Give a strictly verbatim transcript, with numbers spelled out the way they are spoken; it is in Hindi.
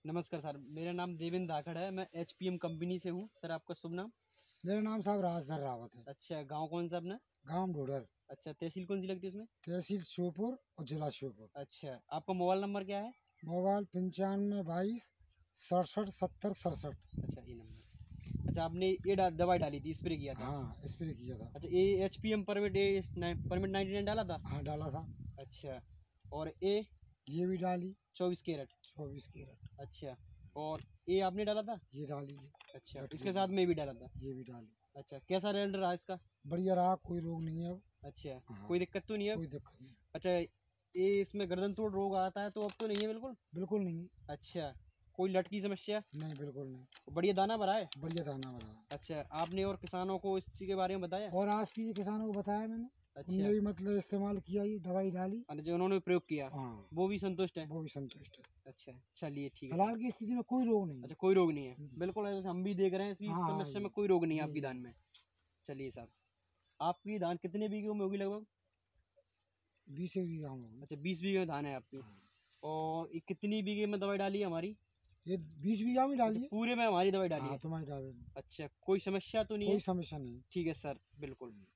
नमस्कार सर, मेरा नाम देवेंद्र धाकड़ है। मैं एच पी एम कंपनी से हूँ। सर आपका शुभ नाम? मेरा नाम साहब राजधर रावत है। अच्छा, गांव कौन सा अपना? गांव ढोडर। अच्छा, तहसील कौन सी लगती है उसमें? तहसील श्योपुर और जिला श्योपुर। अच्छा, आपका मोबाइल नंबर क्या है? मोबाइल पंचानवे बाईस सड़सठ सत्तर सड़सठ। अच्छा, ये नंबर। अच्छा, आपने ये डा, दवाई डाली थी, स्प्रे किया था? हाँ, स्प्रे किया था। अच्छा, ये H P M permit A permit ninety nine डाला था? हाँ, डाला था। अच्छा, और ए ये भी डाली चौबीस कैरेट? चौबीस कैरेट। अच्छा, और ये आपने डाला था? ये डाली। अच्छा, इसके साथ में भी डाला था? ये भी डाली। अच्छा, कैसा रिजल्ट रहा इसका? बढ़िया रहा, कोई रोग नहीं है अब। अच्छा, हाँ, कोई दिक्कत तो नहीं है? कोई दिक्कत नहीं। अच्छा, ये इसमें गर्दन तोड़ रोग आता है तो अब तो नहीं है बिल्कुल? बिल्कुल नहीं। अच्छा, कोई लट की समस्या? नहीं, बिल्कुल नहीं। बढ़िया दाना भरा है? बढ़िया दाना भरा। अच्छा, आपने और किसानों को इस चीज़ के बारे में बताया? और आस भी किसानों को बताया मैंने। अच्छा, उनने भी मतलब इस्तेमाल किया, ये दवाई डाली। और जो उन्होंने प्रयोग किया हाँ, वो भी संतुष्ट है? वो भी संतुष्ट है। अच्छा, चलिए ठीक है। फिलहाल की स्थिति में कोई रोग नहीं। अच्छा, कोई रोग नहीं है? बिल्कुल, ऐसे हम भी देख रहे हैं इस हाँ, समस्या में ये- कोई रोग नहीं है ये- आपकी धान में। चलिए साहब, आपकी धान कितने बीघे में होगी लगभग? बीस एक बीघा में। अच्छा, बीस बीघे में धान है आपकी। और ये कितनी बीघे में दवाई डाली है हमारी? ये बीस बीघा में डाली है। पूरे में हमारी दवाई डाली हाँ, है? तुम्हारी डाली। अच्छा, कोई समस्या तो नहीं कोई है? समस्या नहीं। ठीक है सर, बिल्कुल।